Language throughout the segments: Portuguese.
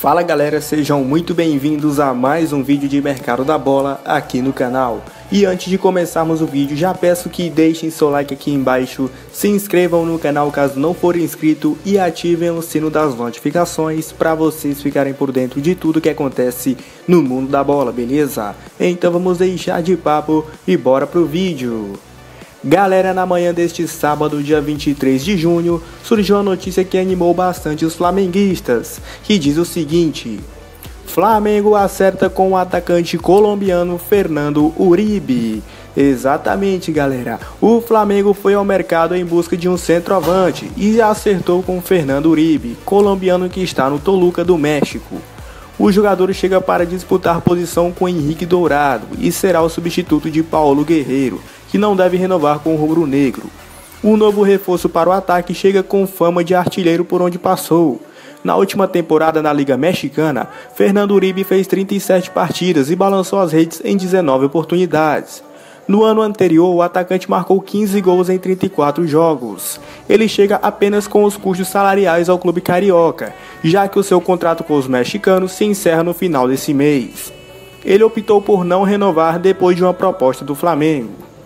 Fala galera, sejam muito bem-vindos a mais um vídeo de mercado da bola aqui no canal. E antes de começarmos o vídeo, já peço que deixem seu like aqui embaixo, se inscrevam no canal caso não forem inscritos e ativem o sino das notificações para vocês ficarem por dentro de tudo que acontece no mundo da bola, beleza? Então vamos deixar de papo e bora pro vídeo. Galera, na manhã deste sábado, dia 23 de junho, surgiu a notícia que animou bastante os flamenguistas, que diz o seguinte: Flamengo acerta com o atacante colombiano Fernando Uribe. Exatamente, galera, o Flamengo foi ao mercado em busca de um centroavante e acertou com Fernando Uribe, colombiano que está no Toluca do México. O jogador chega para disputar posição com Henrique Dourado e será o substituto de Paulo Guerreiro, que não deve renovar com o rubro-negro. O novo reforço para o ataque chega com fama de artilheiro por onde passou. Na última temporada na Liga Mexicana, Fernando Uribe fez 37 partidas e balançou as redes em 19 oportunidades. No ano anterior, o atacante marcou 15 gols em 34 jogos. Ele chega apenas com os custos salariais ao clube carioca, já que o seu contrato com os mexicanos se encerra no final desse mês. Ele optou por não renovar depois de uma proposta do Flamengo.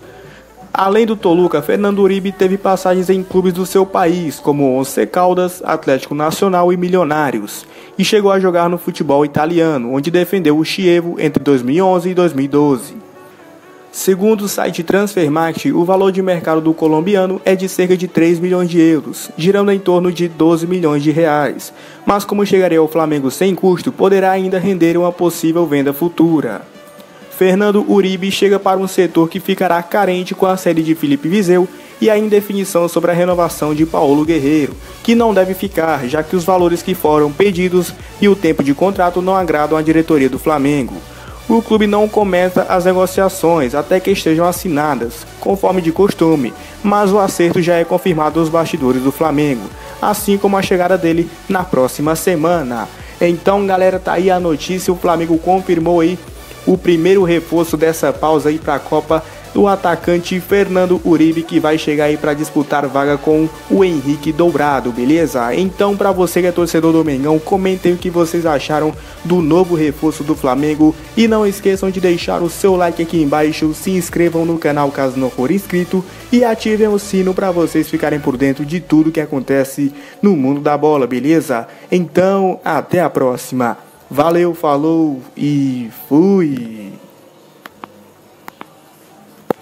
Além do Toluca, Fernando Uribe teve passagens em clubes do seu país, como Once Caldas, Atlético Nacional e Milionários, e chegou a jogar no futebol italiano, onde defendeu o Chievo entre 2011 e 2012. Segundo o site Transfermarkt, o valor de mercado do colombiano é de cerca de 3 milhões de euros, girando em torno de 12 milhões de reais, mas como chegaria ao Flamengo sem custo, poderá ainda render uma possível venda futura. Fernando Uribe chega para um setor que ficará carente com a saída de Felipe Viseu e a indefinição sobre a renovação de Paulo Guerreiro, que não deve ficar, já que os valores que foram pedidos e o tempo de contrato não agradam à diretoria do Flamengo. O clube não começa as negociações até que estejam assinadas, conforme de costume, mas o acerto já é confirmado nos bastidores do Flamengo, assim como a chegada dele na próxima semana. Então galera, tá aí a notícia, o Flamengo confirmou aí o primeiro reforço dessa pausa aí para a Copa, do atacante Fernando Uribe, que vai chegar aí para disputar vaga com o Henrique Dourado, beleza? Então, para você que é torcedor do Mengão, comentem o que vocês acharam do novo reforço do Flamengo e não esqueçam de deixar o seu like aqui embaixo, se inscrevam no canal caso não for inscrito e ativem o sino para vocês ficarem por dentro de tudo que acontece no mundo da bola, beleza? Então, até a próxima. Valeu, falou e fui!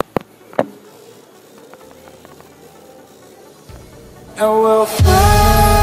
And we'll fly.